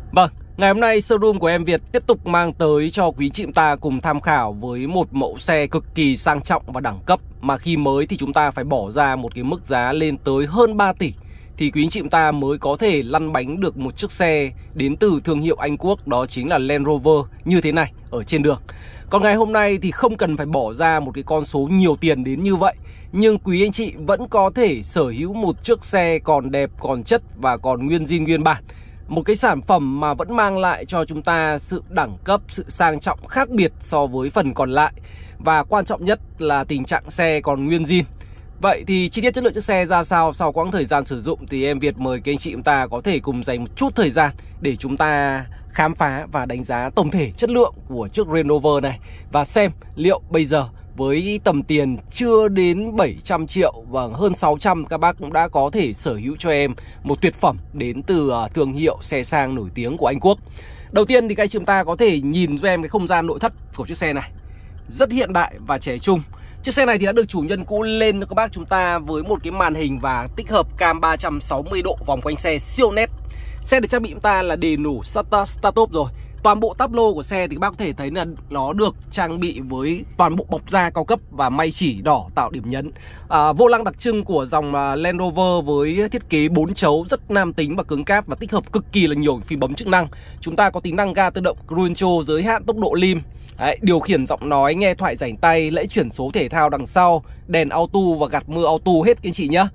Vâng, ngày hôm nay showroom của Em Việt tiếp tục mang tới cho quý chị ta cùng tham khảo với một mẫu xe cực kỳ sang trọng và đẳng cấp, mà khi mới thì chúng ta phải bỏ ra một cái mức giá lên tới hơn 3 tỷ thì quý anh chị ta mới có thể lăn bánh được một chiếc xe đến từ thương hiệu Anh Quốc, đó chính là Land Rover như thế này ở trên đường. Còn ngày hôm nay thì không cần phải bỏ ra một cái con số nhiều tiền đến như vậy, nhưng quý anh chị vẫn có thể sở hữu một chiếc xe còn đẹp, còn chất và còn nguyên zin nguyên bản. Một cái sản phẩm mà vẫn mang lại cho chúng ta sự đẳng cấp, sự sang trọng khác biệt so với phần còn lại. Và quan trọng nhất là tình trạng xe còn nguyên zin. Vậy thì chi tiết chất lượng chiếc xe ra sao sau quãng thời gian sử dụng thì Em Việt mời các anh chị chúng ta có thể cùng dành một chút thời gian để chúng ta khám phá và đánh giá tổng thể chất lượng của chiếc Range Rover này, và xem liệu bây giờ với tầm tiền chưa đến 700 triệu và hơn 600, các bác cũng đã có thể sở hữu cho em một tuyệt phẩm đến từ thương hiệu xe sang nổi tiếng của Anh Quốc. Đầu tiên thì các anh chị chúng ta có thể nhìn cho em cái không gian nội thất của chiếc xe này, rất hiện đại và trẻ trung. Chiếc xe này thì đã được chủ nhân cũ lên cho các bác chúng ta với một cái màn hình và tích hợp cam 360 độ vòng quanh xe siêu nét. Xe được trang bị chúng ta là đầy đủ start-top rồi. Toàn bộ táp lô của xe thì các bác có thể thấy là nó được trang bị với toàn bộ bọc da cao cấp và may chỉ đỏ tạo điểm nhấn. Vô lăng đặc trưng của dòng Land Rover với thiết kế 4 chấu rất nam tính và cứng cáp và tích hợp cực kỳ là nhiều phím bấm chức năng. Chúng ta có tính năng ga tự động cruise control, giới hạn tốc độ lim, điều khiển giọng nói, nghe thoại rảnh tay, lẫy chuyển số thể thao đằng sau, đèn auto và gạt mưa auto hết các anh chị nhé.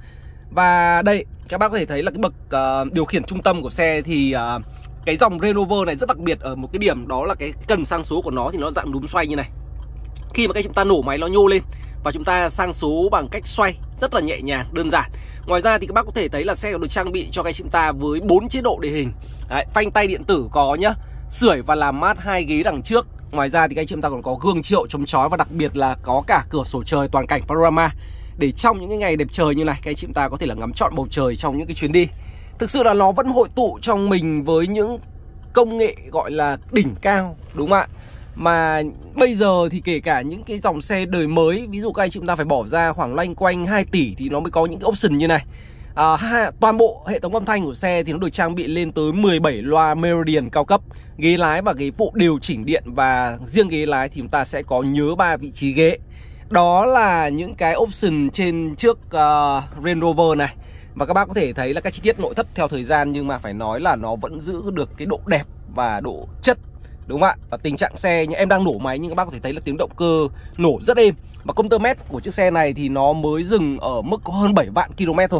Và đây các bác có thể thấy là cái bậc điều khiển trung tâm của xe thì cái dòng Range Rover này rất đặc biệt ở một cái điểm, đó là cái cần sang số của nó thì nó dạng núm xoay như này. Khi mà chúng ta nổ máy nó nhô lên và chúng ta sang số bằng cách xoay rất là nhẹ nhàng, đơn giản. Ngoài ra thì các bác có thể thấy là xe được trang bị cho chúng ta với 4 chế độ địa hình. Phanh tay điện tử có nhá, sưởi và làm mát 2 ghế đằng trước. Ngoài ra thì chúng ta còn có gương chiếu chống chói và đặc biệt là có cả cửa sổ trời toàn cảnh panorama, để trong những cái ngày đẹp trời như này các anh chị chúng ta có thể là ngắm trọn bầu trời trong những cái chuyến đi. Thực sự là nó vẫn hội tụ trong mình với những công nghệ gọi là đỉnh cao, đúng không ạ? Mà bây giờ thì kể cả những cái dòng xe đời mới, ví dụ các anh chị chúng ta phải bỏ ra khoảng loanh quanh 2 tỷ thì nó mới có những cái option như này. Toàn bộ hệ thống âm thanh của xe thì nó được trang bị lên tới 17 loa Meridian cao cấp. Ghế lái và ghế phụ đều chỉnh điện, và riêng ghế lái thì chúng ta sẽ có nhớ 3 vị trí ghế. Đó là những cái option trên chiếc Range Rover này. Và các bác có thể thấy là các chi tiết nội thất theo thời gian, nhưng mà phải nói là nó vẫn giữ được cái độ đẹp và độ chất, đúng không ạ? Và tình trạng xe như em đang nổ máy nhưng các bác có thể thấy là tiếng động cơ nổ rất êm. Và công tơ mét của chiếc xe này thì nó mới dừng ở mức có hơn 7 vạn km thôi.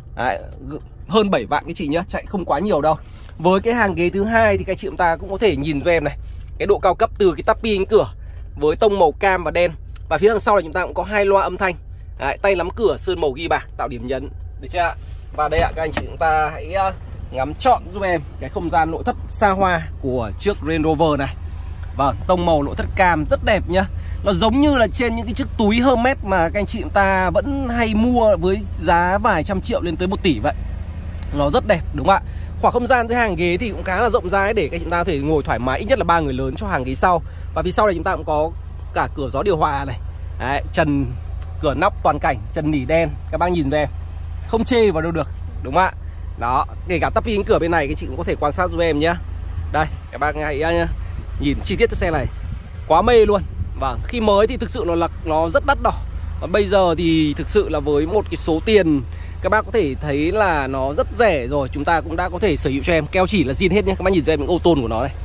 Hơn 7 vạn cái chị nhá, chạy không quá nhiều đâu. Với cái hàng ghế thứ hai thì các chị chúng ta cũng có thể nhìn cho em này, cái độ cao cấp từ cái tappy cánh cửa với tông màu cam và đen. Và phía đằng sau là chúng ta cũng có 2 loa âm thanh. Tay nắm cửa sơn màu ghi bạc tạo điểm nhấn, được chưa ạ? Và đây ạ, các anh chị chúng ta hãy ngắm trọn giúp em cái không gian nội thất xa hoa của chiếc Range Rover này. Vâng, tông màu nội thất cam rất đẹp nhá. Nó giống như là trên những cái chiếc túi Hermes mà các anh chị chúng ta vẫn hay mua với giá vài trăm triệu lên tới 1 tỷ vậy. Nó rất đẹp, đúng không ạ? Khoảng không gian dưới hàng ghế thì cũng khá là rộng rãi để các chúng ta có thể ngồi thoải mái, ít nhất là 3 người lớn cho hàng ghế sau. Và phía sau này chúng ta cũng có cả cửa gió điều hòa này. Trần cửa nóc toàn cảnh, trần nỉ đen, các bác nhìn về em không chê vào đâu được, đúng không ạ? Đó, kể cả tappy cánh cửa bên này các chị cũng có thể quan sát giúp em nhé. Đây, các bác hãy nhìn chi tiết chiếc xe này, quá mê luôn. Vâng, khi mới thì thực sự nó rất đắt đỏ, và bây giờ thì thực sự là với một cái số tiền các bác có thể thấy là nó rất rẻ rồi, chúng ta cũng đã có thể sở hữu cho em. Keo chỉ là zin hết nhé, các bác nhìn cho em những ô tôn của nó này.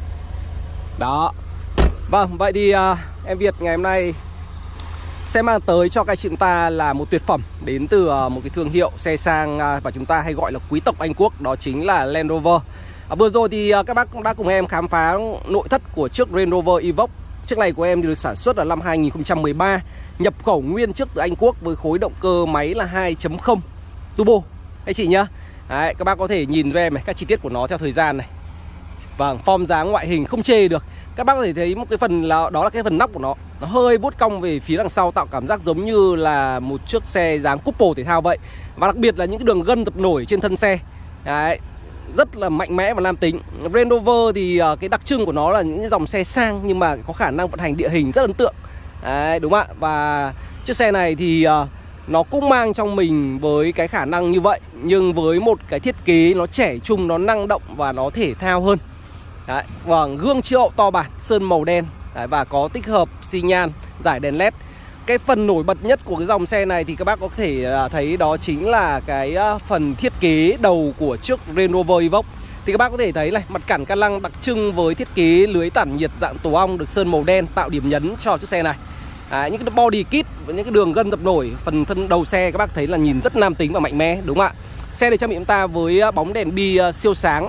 Đó. Vâng, vậy thì Em Việt ngày hôm nay sẽ mang tới cho các chị chúng ta là một tuyệt phẩm đến từ một cái thương hiệu xe sang và chúng ta hay gọi là quý tộc Anh Quốc, đó chính là Land Rover. Vừa rồi thì các bác cũng đã cùng em khám phá nội thất của chiếc Range Rover Evoque. Chiếc này của em thì được sản xuất ở năm 2013, nhập khẩu nguyên chiếc từ Anh Quốc với khối động cơ máy là 2.0 turbo anh chị nhá. Đấy, các bác có thể nhìn cho em này, các chi tiết của nó theo thời gian này. Vâng, form dáng ngoại hình không chê được. Các bác có thể thấy một cái phần là đó là cái phần nóc của nó hơi vuốt cong về phía đằng sau, tạo cảm giác giống như là một chiếc xe dáng couple thể thao vậy. Và đặc biệt là những cái đường gân dập nổi trên thân xe. Đấy, rất là mạnh mẽ và nam tính. Range Rover thì cái đặc trưng của nó là những dòng xe sang nhưng mà có khả năng vận hành địa hình rất ấn tượng. Đấy, đúng không ạ? Và chiếc xe này thì nó cũng mang trong mình với cái khả năng như vậy, nhưng với một cái thiết kế nó trẻ trung, nó năng động và nó thể thao hơn. Đấy, vâng, gương chiếu hậu to bản, sơn màu đen. Đấy, và có tích hợp xi nhan, giải đèn led. Cái phần nổi bật nhất của cái dòng xe này thì các bác có thể thấy đó chính là cái phần thiết kế đầu của chiếc Range Rover Evoque. Thì các bác có thể thấy này, mặt cản ca lăng đặc trưng với thiết kế lưới tản nhiệt dạng tổ ong được sơn màu đen tạo điểm nhấn cho chiếc xe này. Những cái body kit và những cái đường gân dập nổi phần thân đầu xe các bác thấy là nhìn rất nam tính và mạnh mẽ, đúng không ạ? Xe này trang bị chúng ta với bóng đèn bi siêu sáng,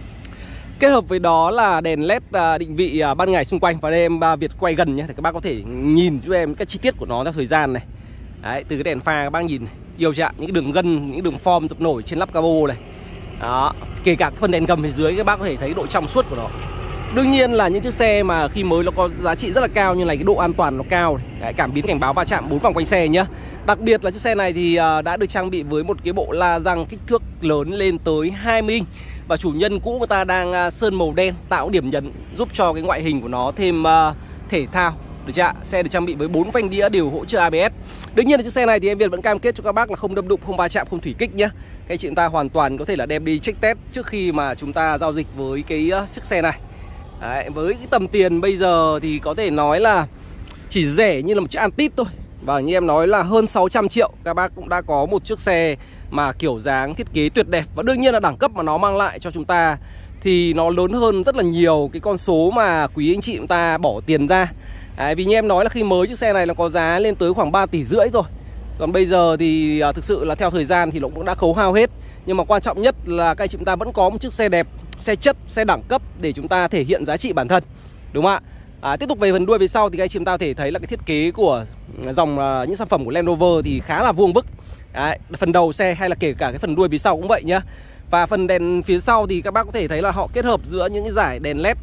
kết hợp với đó là đèn led định vị ban ngày xung quanh. Và đây em Việt quay gần nhé, để các bác có thể nhìn cho em các chi tiết của nó theo thời gian này. Đấy, từ cái đèn pha các bác nhìn này, yêu chạm những cái đường gân, những đường form dập nổi trên lắp cabo này. Đó, kể cả cái phần đèn gầm phía dưới các bác có thể thấy độ trong suốt của nó. Đương nhiên là những chiếc xe mà khi mới nó có giá trị rất là cao, như này cái độ an toàn nó cao. Đấy, cảm biến cảnh báo va chạm 4 vòng quanh xe nhá. Đặc biệt là chiếc xe này thì đã được trang bị với một cái bộ la răng kích thước lớn lên tới 20 inch. Và chủ nhân cũ người ta đang sơn màu đen tạo điểm nhấn giúp cho cái ngoại hình của nó thêm thể thao, được chưa ạ? Xe được trang bị với 4 phanh đĩa đều hỗ trợ ABS. Đương nhiên là chiếc xe này thì em Việt vẫn cam kết cho các bác là không đâm đụng, không va chạm, không thủy kích nhá. Cái chị chúng ta hoàn toàn có thể là đem đi check test trước khi mà chúng ta giao dịch với cái chiếc xe này. Đấy, với cái tầm tiền bây giờ thì có thể nói là chỉ rẻ như là một chiếc Altis thôi. Và như em nói là hơn 600 triệu các bác cũng đã có một chiếc xe mà kiểu dáng thiết kế tuyệt đẹp. Và đương nhiên là đẳng cấp mà nó mang lại cho chúng ta thì nó lớn hơn rất là nhiều cái con số mà quý anh chị chúng ta bỏ tiền ra. Đấy, vì như em nói là khi mới chiếc xe này nó có giá lên tới khoảng 3,5 tỷ rồi. Còn bây giờ thì thực sự là theo thời gian thì nó cũng đã khấu hao hết. Nhưng mà quan trọng nhất là các anh chị chúng ta vẫn có một chiếc xe đẹp, xe chất, xe đẳng cấp để chúng ta thể hiện giá trị bản thân, đúng không ạ? Tiếp tục về phần đuôi phía sau thì các anh chị chúng ta có thể thấy là cái thiết kế của dòng những sản phẩm của Land Rover thì khá là vuông vức. Đấy, phần đầu xe hay là kể cả cái phần đuôi phía sau cũng vậy nhá. Và phần đèn phía sau thì các bác có thể thấy là họ kết hợp giữa những cái dải đèn led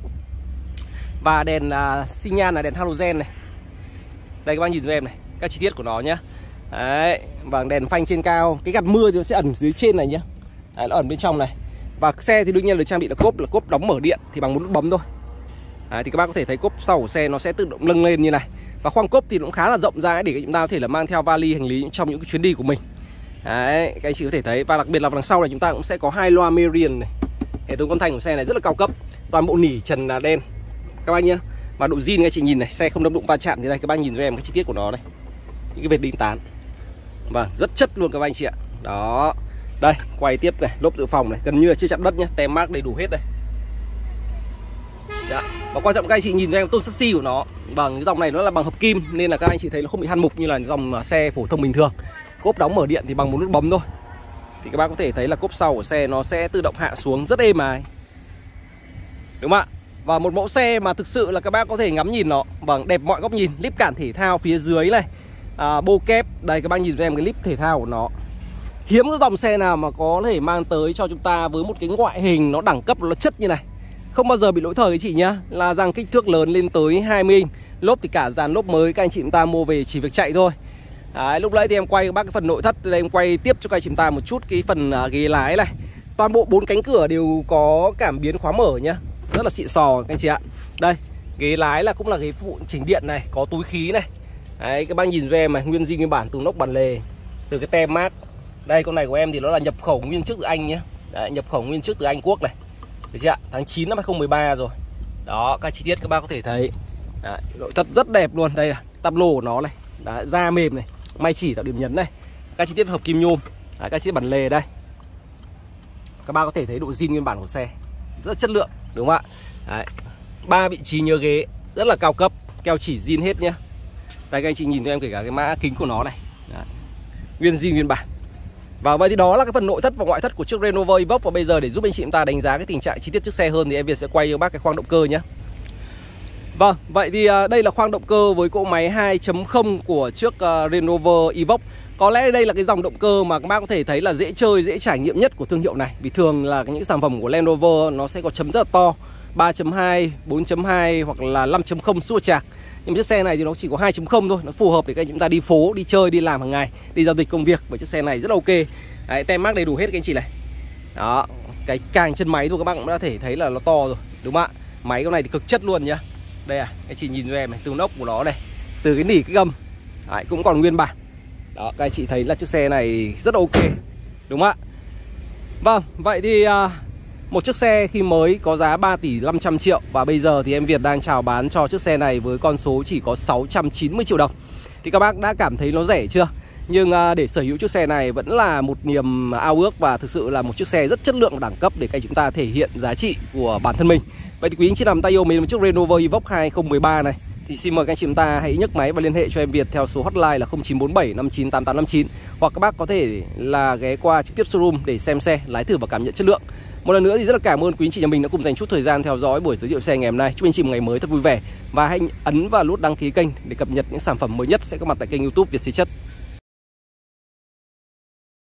và đèn xi nhan là đèn halogen này. Đây các bác nhìn cho em này, các chi tiết của nó nhá. Đấy, và đèn phanh trên cao, cái gạt mưa thì nó sẽ ẩn dưới trên này nhá. Đấy, nó ẩn bên trong này. Và xe thì đương nhiên được trang bị là cốp đóng mở điện thì bằng một nút bấm thôi. Đấy, thì các bác có thể thấy cốp sau của xe nó sẽ tự động nâng lên như này. Và khoang cốp thì cũng khá là rộng ra để chúng ta có thể là mang theo vali hành lý trong những cái chuyến đi của mình. Đấy, các anh chị có thể thấy. Và đặc biệt là đằng sau này chúng ta cũng sẽ có 2 loa Meridian này. Hệ thống âm thanh của xe này rất là cao cấp. Toàn bộ nỉ trần là đen các bác nhá. Và độ zin các chị nhìn này, xe không đâm đụng va chạm thì đây các bác nhìn cho em cái chi tiết của nó này. Những cái vệt đinh tán. Vâng, rất chất luôn các anh chị ạ. Đó. Đây, quay tiếp này, lốp dự phòng này, gần như là chưa chạm đất nhá, tem mác đầy đủ hết đây. Dạ. Và quan trọng các anh chị nhìn cho em tôn chassis của nó. Bằng cái dòng này nó là bằng hợp kim nên là các anh chị thấy nó không bị hằn mục như là dòng xe phổ thông bình thường. Cốp đóng mở điện thì bằng một nút bấm thôi. Thì các bác có thể thấy là cốp sau của xe nó sẽ tự động hạ xuống rất êm ái, đúng không ạ? Và một mẫu xe mà thực sự là các bác có thể ngắm nhìn nó bằng đẹp mọi góc nhìn. Líp cản thể thao phía dưới này, bô kép. Đây các bác nhìn cho em cái líp thể thao của nó. Hiếm cái dòng xe nào mà có thể mang tới cho chúng ta với một cái ngoại hình nó đẳng cấp, nó chất như này. Không bao giờ bị lỗi thời các chị nhá. Là rằng kích thước lớn lên tới 20 inch. Lốp thì cả dàn lốp mới các anh chị chúng ta mua về chỉ việc chạy thôi. Đấy, lúc nãy thì em quay các bác cái phần nội thất. Đây em quay tiếp cho các anh chị chúng ta một chút cái phần ghế lái này. Toàn bộ 4 cánh cửa đều có cảm biến khóa mở nhá. Rất là xịn sò các anh chị ạ. Đây, ghế lái là cũng là ghế phụ chỉnh điện này, có túi khí này. Đấy, các bác nhìn cho em này, nguyên zin nguyên bản từ nóc bản lề, từ cái tem mác. Đây, con này của em thì nó là nhập khẩu nguyên chiếc từ Anh nhé. Đấy, nhập khẩu nguyên chiếc từ Anh Quốc này. Được chưa ạ? Tháng 9 năm 2013 rồi. Đó, các chi tiết các bác có thể thấy. Đấy, nội thất rất đẹp luôn. Đây là tắp lô của nó này. Đấy, da mềm này, may chỉ tạo điểm nhấn này. Các chi tiết hợp kim nhôm. Đấy, các chi tiết bản lề đây. Các bác có thể thấy độ zin nguyên bản của xe. Rất chất lượng, đúng không ạ? Đấy, 3 vị trí nhớ ghế, rất là cao cấp, keo chỉ zin hết nhá. Đây các anh chị nhìn cho em kể cả cái mã kính của nó này. Đấy, nguyên zin nguyên bản. Và vậy thì đó là cái phần nội thất và ngoại thất của chiếc Range Rover Evoque. Và bây giờ để giúp anh chị chúng ta đánh giá cái tình trạng chi tiết chiếc xe hơn thì em Việt sẽ quay cho bác cái khoang động cơ nhé. Vâng, vậy thì đây là khoang động cơ với cỗ máy 2.0 của chiếc Range Rover Evoque. Có lẽ đây là cái dòng động cơ mà các bác có thể thấy là dễ chơi, dễ trải nghiệm nhất của thương hiệu này. Vì thường là những sản phẩm của Land Rover nó sẽ có chấm rất là to, 3.2, 4.2 hoặc là 5.0 supercharge. Nhưng chiếc xe này thì nó chỉ có 2.0 thôi. Nó phù hợp để các chúng ta đi phố, đi chơi, đi làm hàng ngày, đi giao dịch công việc. Với chiếc xe này rất là ok. Đấy, tem mác đầy đủ hết các anh chị này. Đó, cái càng chân máy thôi các bác cũng đã thể thấy là nó to rồi, đúng không ạ? Máy con này thì cực chất luôn nhá. Đây à, các chị nhìn cho em này, từ ốc của nó này, từ cái nỉ cái gầm. Đấy, cũng còn nguyên bản. Đó, các anh chị thấy là chiếc xe này rất ok, đúng không ạ? Vâng, vậy thì Một chiếc xe khi mới có giá 3 tỷ 500 triệu và bây giờ thì em Việt đang chào bán cho chiếc xe này với con số chỉ có 690 triệu đồng. Thì các bác đã cảm thấy nó rẻ chưa? Nhưng để sở hữu chiếc xe này vẫn là một niềm ao ước và thực sự là một chiếc xe rất chất lượng và đẳng cấp để chúng ta thể hiện giá trị của bản thân mình. Vậy thì quý anh chị làm tay yêu mình một chiếc Renovo Evoque 2013 này thì xin mời các anh chị chúng ta hãy nhấc máy và liên hệ cho em Việt theo số hotline là 0947 598859, hoặc các bác có thể là ghé qua trực tiếp showroom để xem xe, lái thử và cảm nhận chất lượng. Một lần nữa thì rất là cảm ơn quý anh chị nhà mình đã cùng dành chút thời gian theo dõi buổi giới thiệu xe ngày hôm nay. Chúc anh chị một ngày mới thật vui vẻ và hãy ấn vào nút đăng ký kênh để cập nhật những sản phẩm mới nhất sẽ có mặt tại kênh YouTube Việt Xe Chất.